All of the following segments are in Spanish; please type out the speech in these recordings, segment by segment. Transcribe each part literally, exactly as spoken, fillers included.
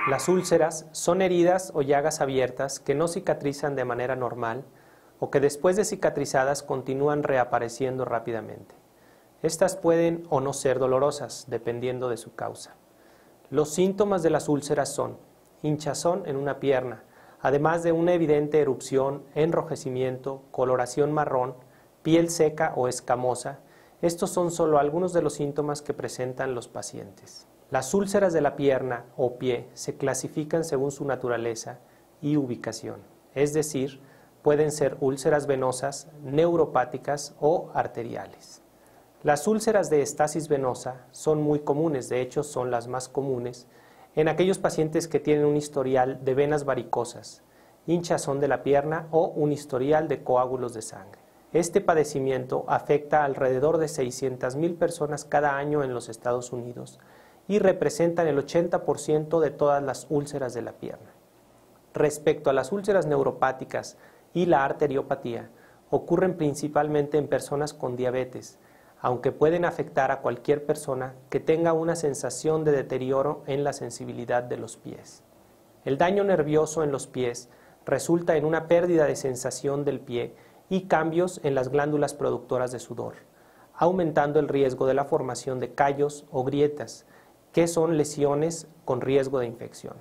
Las úlceras son heridas o llagas abiertas que no cicatrizan de manera normal o que después de cicatrizadas continúan reapareciendo rápidamente. Estas pueden o no ser dolorosas, dependiendo de su causa. Los síntomas de las úlceras son hinchazón en una pierna, además de una evidente erupción, enrojecimiento, coloración marrón, piel seca o escamosa. Estos son solo algunos de los síntomas que presentan los pacientes. Las úlceras de la pierna o pie se clasifican según su naturaleza y ubicación, es decir, pueden ser úlceras venosas, neuropáticas o arteriales. Las úlceras de estasis venosa son muy comunes, de hecho son las más comunes, en aquellos pacientes que tienen un historial de venas varicosas, hinchazón de la pierna o un historial de coágulos de sangre. Este padecimiento afecta a alrededor de seiscientas mil personas cada año en los Estados Unidos y representan el ochenta por ciento de todas las úlceras de la pierna. Respecto a las úlceras neuropáticas y la arteriopatía, ocurren principalmente en personas con diabetes, aunque pueden afectar a cualquier persona que tenga una sensación de deterioro en la sensibilidad de los pies. El daño nervioso en los pies resulta en una pérdida de sensación del pie y cambios en las glándulas productoras de sudor, aumentando el riesgo de la formación de callos o grietas, que son lesiones con riesgo de infección.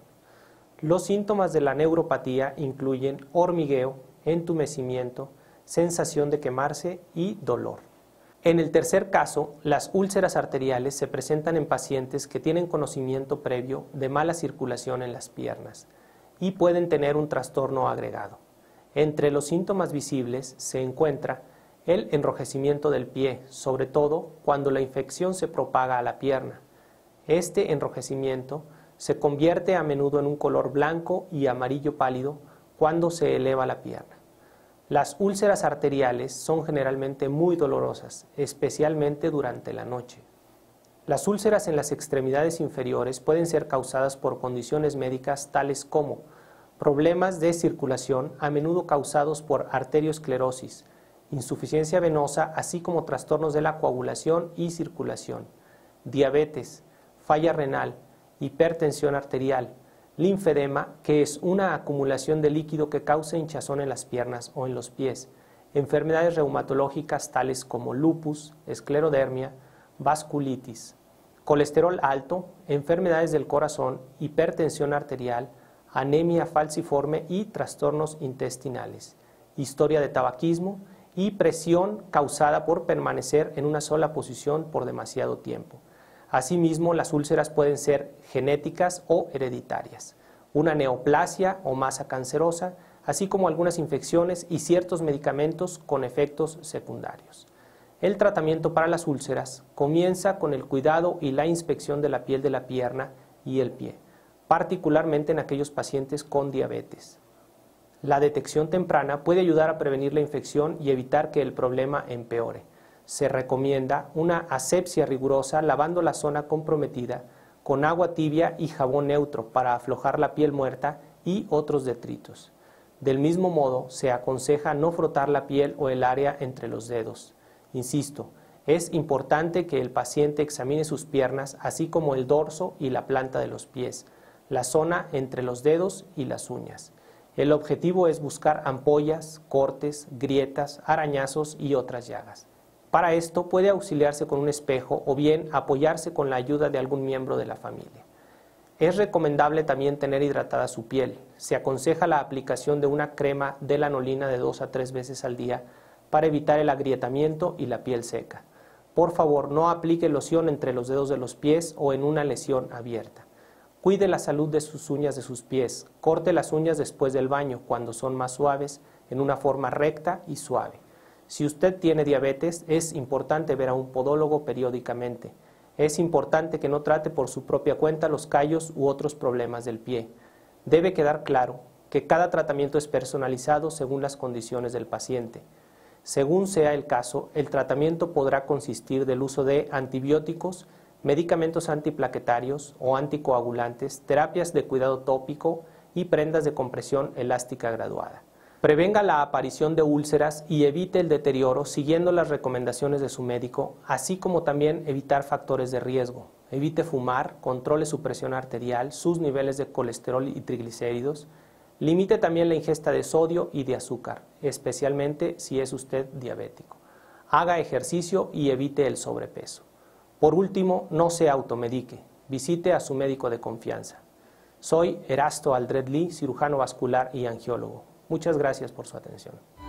Los síntomas de la neuropatía incluyen hormigueo, entumecimiento, sensación de quemarse y dolor. En el tercer caso, las úlceras arteriales se presentan en pacientes que tienen conocimiento previo de mala circulación en las piernas y pueden tener un trastorno agregado. Entre los síntomas visibles se encuentra el enrojecimiento del pie, sobre todo cuando la infección se propaga a la pierna. Este enrojecimiento se convierte a menudo en un color blanco y amarillo pálido cuando se eleva la pierna. Las úlceras arteriales son generalmente muy dolorosas, especialmente durante la noche. Las úlceras en las extremidades inferiores pueden ser causadas por condiciones médicas tales como problemas de circulación, a menudo causados por arteriosclerosis, insuficiencia venosa, así como trastornos de la coagulación y circulación, diabetes, falla renal, hipertensión arterial, linfedema, que es una acumulación de líquido que causa hinchazón en las piernas o en los pies, enfermedades reumatológicas tales como lupus, esclerodermia, vasculitis, colesterol alto, enfermedades del corazón, hipertensión arterial, anemia falciforme y trastornos intestinales, historia de tabaquismo y presión causada por permanecer en una sola posición por demasiado tiempo. Asimismo, las úlceras pueden ser genéticas o hereditarias, una neoplasia o masa cancerosa, así como algunas infecciones y ciertos medicamentos con efectos secundarios. El tratamiento para las úlceras comienza con el cuidado y la inspección de la piel de la pierna y el pie, particularmente en aquellos pacientes con diabetes. La detección temprana puede ayudar a prevenir la infección y evitar que el problema empeore. Se recomienda una asepsia rigurosa lavando la zona comprometida con agua tibia y jabón neutro para aflojar la piel muerta y otros detritos. Del mismo modo, se aconseja no frotar la piel o el área entre los dedos. Insisto, es importante que el paciente examine sus piernas, así como el dorso y la planta de los pies, la zona entre los dedos y las uñas. El objetivo es buscar ampollas, cortes, grietas, arañazos y otras llagas. Para esto puede auxiliarse con un espejo o bien apoyarse con la ayuda de algún miembro de la familia. Es recomendable también tener hidratada su piel. Se aconseja la aplicación de una crema de lanolina de dos a tres veces al día para evitar el agrietamiento y la piel seca. Por favor, no aplique loción entre los dedos de los pies o en una lesión abierta. Cuide la salud de sus uñas de sus pies. Corte las uñas después del baño, cuando son más suaves, en una forma recta y suave. Si usted tiene diabetes, es importante ver a un podólogo periódicamente. Es importante que no trate por su propia cuenta los callos u otros problemas del pie. Debe quedar claro que cada tratamiento es personalizado según las condiciones del paciente. Según sea el caso, el tratamiento podrá consistir del uso de antibióticos, medicamentos antiplaquetarios o anticoagulantes, terapias de cuidado tópico y prendas de compresión elástica graduada. Prevenga la aparición de úlceras y evite el deterioro siguiendo las recomendaciones de su médico, así como también evitar factores de riesgo. Evite fumar, controle su presión arterial, sus niveles de colesterol y triglicéridos. Limite también la ingesta de sodio y de azúcar, especialmente si es usted diabético. Haga ejercicio y evite el sobrepeso. Por último, no se automedique. Visite a su médico de confianza. Soy Erasto Aldred Lee, cirujano vascular y angiólogo. Muchas gracias por su atención.